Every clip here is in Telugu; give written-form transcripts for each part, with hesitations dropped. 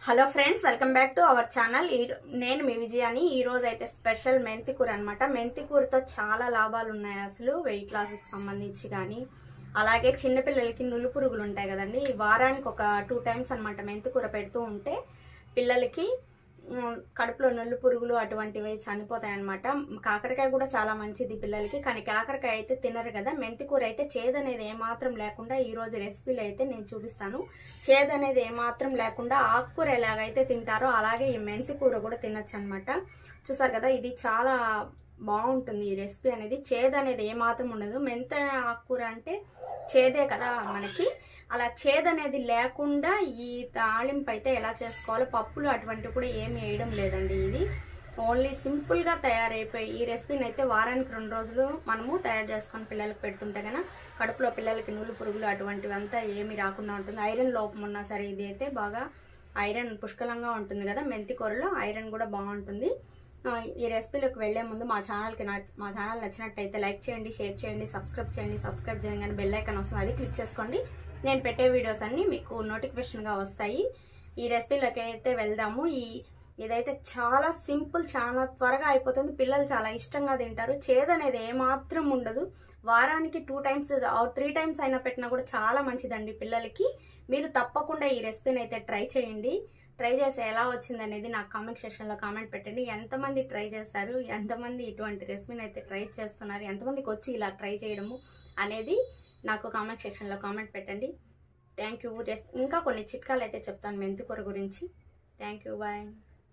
Hello friends, welcome back to our channel. నేను మీ విజయాని. ఈ రోజు అయితే స్పెషల్ మెంతి కూర అనమాట. మెంతి కూరతో చాలా లాభాలు ఉన్నాయి అసలు వెయిట్ లాస్ కి సంబంధించి. కానీ అలాగే చిన్నపిల్లలకి నులు పురుగులు ఉంటాయి కదండి, వారానికి ఒక 2 టైమ్స్ అనమాట మెంతి కూర పెడుతూ ఉంటే పిల్లలకి కడుపులో నులు పురుగులు అటువంటివి చనిపోతాయి అనమాట. కాకరకాయ కూడా చాలా మంచిది పిల్లలకి, కానీ కాకరకాయ అయితే తినరు కదా. మెంతి కూర అయితే చేదు అనేది ఏమాత్రం లేకుండా ఈ రోజు రెసిపీలు అయితే నేను చూపిస్తాను. చేదు అనేది ఏమాత్రం లేకుండా ఆకుకూర ఎలాగైతే తింటారో అలాగే ఈ మెంతి కూర కూడా తినొచ్చు అనమాట. చూసారు కదా, ఇది చాలా బాగుంటుంది ఈ రెసిపీ అనేది. చేదు అనేది ఏమాత్రం ఉండదు. మెంతి ఆకుకూర అంటే చేదే కదా మనకి, అలా చేదు అనేది లేకుండా ఈ తాళింపు అయితే ఎలా చేసుకోవాలో, పప్పులు అటువంటివి కూడా ఏమి వేయడం లేదండి. ఇది ఓన్లీ సింపుల్ గా తయారైపోయి ఈ రెసిపీని అయితే వారానికి 2 రోజులు మనము తయారు చేసుకొని పిల్లలకు పెడుతుంటే కనుక కడుపులో పిల్లలకి నూలు పురుగులు అటువంటివి అంతా ఏమి రాకుండా ఉంటుంది. ఐరన్ లోపం ఉన్నా సరే ఇది అయితే బాగా ఐరన్ పుష్కలంగా ఉంటుంది కదా. మెంతి కూరలో ఐరన్ కూడా బాగుంటుంది. ఈ రెసిపీలోకి వెళ్లే ముందు మా ఛానల్ నచ్చినట్టయితే లైక్ చేయండి, షేర్ చేయండి, సబ్స్క్రైబ్ చేయండి. సబ్స్క్రైబ్ చేయగానే బెల్ ఐకాన్ వస్తుంది, అది క్లిక్ చేసుకోండి. నేను పెట్టే వీడియోస్ అన్ని మీకు నోటిఫికేషన్ గా వస్తాయి. ఈ రెసిపీలోకి అయితే వెళ్దాము. ఇదైతే చాలా సింపుల్, చాలా త్వరగా అయిపోతుంది. పిల్లలు చాలా ఇష్టంగా తింటారు. చేదు అనేది ఏమాత్రం ఉండదు. వారానికి 2 టైమ్స్ 3 టైమ్స్ అయినా పెట్టినా కూడా చాలా మంచిదండి పిల్లలకి. మీరు తప్పకుండా ఈ రెసిపీని అయితే ట్రై చేయండి. ట్రై చేసి ఎలా వచ్చింది అనేది నాకు కామెంట్ సెక్షన్ లో కామెంట్ పెట్టండి. ఎంతమంది ట్రై చేస్తారు, ఎంతమంది ఇటువంటి రెసిపీని అయితే ట్రై చేస్తున్నారు, ఎంతమందికి వచ్చి ఇలా ట్రై చేయడము అనేది నాకు కామెంట్ సెక్షన్ లో కామెంట్ పెట్టండి. Thank you. ఇంకా కొన్ని చిట్కాలు అయితే చెప్తాను మెంతి కూర గురించి. Thank you, bye.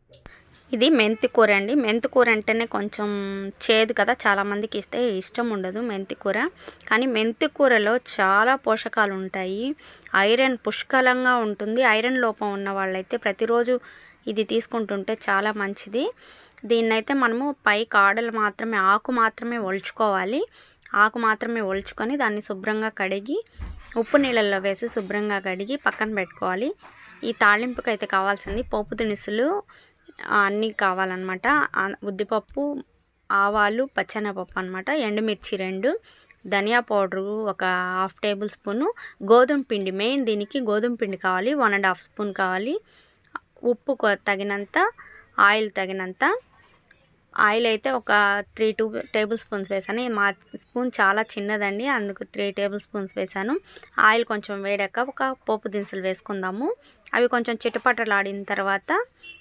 ఇది మెంతి కూర అండి. మెంతి కూర అంటేనే కొంచెం చేదు కదా, చాలా మందికి ఇష్టం ఉండదు మెంతి కూర. కానీ మెంతి కూరలో చాలా పోషకాలు ఉంటాయి. ఐరన్ పుష్కలంగా ఉంటుంది. ఐరన్ లోపం ఉన్న వాళ్ళైతే ప్రతిరోజు ఇది తీసుకుంటుంటే చాలా మంచిది. దీన్నైతే మనము పై కాడలు మాత్రమే, ఆకు మాత్రమే ఒలుచుకోవాలి. ఆకు మాత్రమే ఒలుచుకొని దాన్ని శుభ్రంగా కడిగి ఉప్పు నీళ్ళల్లో వేసి శుభ్రంగా కడిగి పక్కన పెట్టుకోవాలి. ఈ తాళింపుకి అయితే కావాల్సింది పోపు దినుసులు అన్నీ కావాలన్నమాట. ఉద్దిపప్పు, ఆవాలు, పచ్చెనపప్పు అనమాట, ఎండుమిర్చి 2, ధనియా పౌడరు ఒక 1/2 టేబుల్ స్పూను, గోధుమ పిండి మెయిన్ దీనికి గోధుమ పిండి కావాలి, 1.5 స్పూన్ కావాలి, ఉప్పు తగినంత, ఆయిల్ తగినంత. ఆయిల్ అయితే ఒక 3 టేబుల్ స్పూన్స్ వేసాను. మా స్పూన్ చాలా చిన్నదండి, అందుకు 3 టేబుల్ స్పూన్స్ వేసాను. ఆయిల్ కొంచెం వేడాక ఒక పోపు దినుసులు వేసుకుందాము. అవి కొంచెం చిటపటలాడిన తర్వాత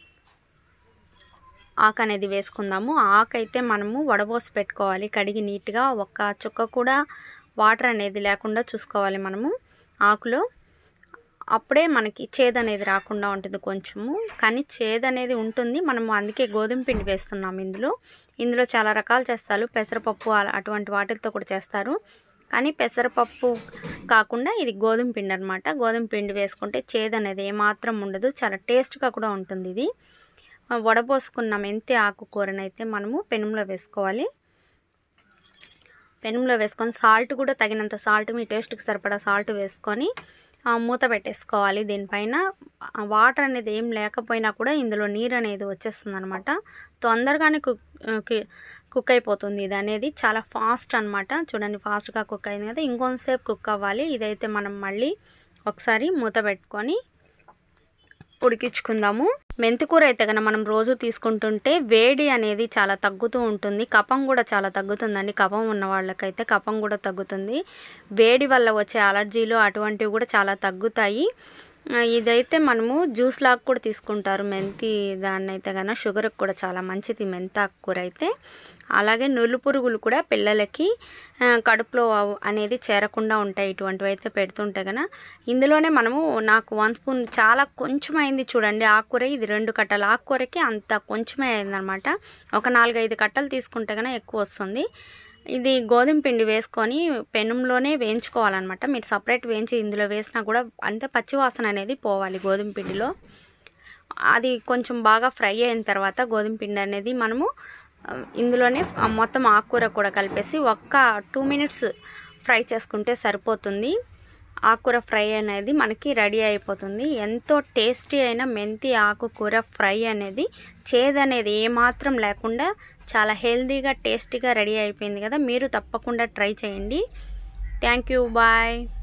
ఆకు అనేది వేసుకుందాము. ఆకు అయితే మనము వడబోసి పెట్టుకోవాలి కడిగి నీట్గా. ఒక్క చుక్క కూడా వాటర్ అనేది లేకుండా చూసుకోవాలి మనము ఆకులో. అప్పుడే మనకి చేదు అనేది రాకుండా ఉంటుంది కొంచెము. కానీ చేదు అనేది ఉంటుంది, మనము అందుకే గోధుమ పిండి వేస్తున్నాము ఇందులో చాలా రకాలు చేస్తారు. పెసరపప్పు అటువంటి వాటితో కూడా చేస్తారు. కానీ పెసరపప్పు కాకుండా ఇది గోధుమ పిండి అనమాట. గోధుమ పిండి వేసుకుంటే చేదు అనేది ఏమాత్రం ఉండదు, చాలా టేస్ట్గా కూడా ఉంటుంది. ఇది వడపోసుకున్న మెంతి ఆకుకూరనైతే మనము పెనంలో వేసుకోవాలి. పెనంలో వేసుకొని సాల్ట్ కూడా తగినంత సాల్ట్, మీ టేస్ట్కి సరిపడా సాల్ట్ వేసుకొని మూత పెట్టేసుకోవాలి. దీనిపైన వాటర్ అనేది ఏం లేకపోయినా కూడా ఇందులో నీరు అనేది వచ్చేస్తుంది అనమాట. తొందరగానే కుక్ అయిపోతుంది. ఇది అనేది చాలా ఫాస్ట్ అనమాట. చూడండి, ఫాస్ట్గా కుక్ అయింది కదా. ఇంకొంతసేపు కుక్ అవ్వాలి. ఇదైతే మనం మళ్ళీ ఒకసారి మూత పెట్టుకొని ఉడికించుకుందాము. మెంతికూర అయితే కనుక మనం రోజు తీసుకుంటుంటే వేడి అనేది చాలా తగ్గుతూ ఉంటుంది. కఫం కూడా చాలా తగ్గుతుందండి. కఫం ఉన్న వాళ్ళకైతే కఫం కూడా తగ్గుతుంది. వేడి వల్ల వచ్చే అలర్జీలు అటువంటివి కూడా చాలా తగ్గుతాయి. ఇదైతే మనము జ్యూస్ లాగా కూడా తీసుకుంటారు మెంతి దాన్ని అయితే కనుక. షుగర్కి కూడా చాలా మంచిది మెంతాకు కూర అయితే. అలాగే నులు పురుగులు కూడా పిల్లలకి కడుపులో అనేది చేరకుండా ఉంటాయి ఇటువంటివి అయితే పెడుతుంటే కనుక. ఇందులోనే మనము నాకు 1 స్పూన్, చాలా కొంచెం అయింది చూడండి ఆకుకూర. ఇది 2 కట్టలు ఆకుకూరకి అంత కొంచెమే అయిందనమాట. ఒక 4-5 కట్టలు తీసుకుంటే కనుక ఎక్కువ వస్తుంది. ఇది గోధుమ పిండి వేసుకొని పెనంలోనే వేయించుకోవాలన్నమాట. మీరు సపరేట్ వేయించి ఇందులో వేసినా కూడా అంతే పచ్చివాసన అనేది పోవాలి గోధుమ పిండిలో. అది కొంచెం బాగా ఫ్రై అయిన తర్వాత గోధుమ పిండి అనేది మనము ఇందులోనే మొత్తం ఆకుకూర కూడా కలిపేసి ఒక్క 2 మినిట్స్ ఫ్రై చేసుకుంటే సరిపోతుంది. ఆకుకూర ఫ్రై అనేది మనకి రెడీ అయిపోతుంది. ఎంతో టేస్టీ అయిన మెంతి ఆకుకూర ఫ్రై అనేది చేదు అనేది ఏమాత్రం లేకుండా చాలా హెల్తీగా టేస్టీగా రెడీ అయిపోయింది కదా. మీరు తప్పకుండా ట్రై చేయండి. Thank you, bye.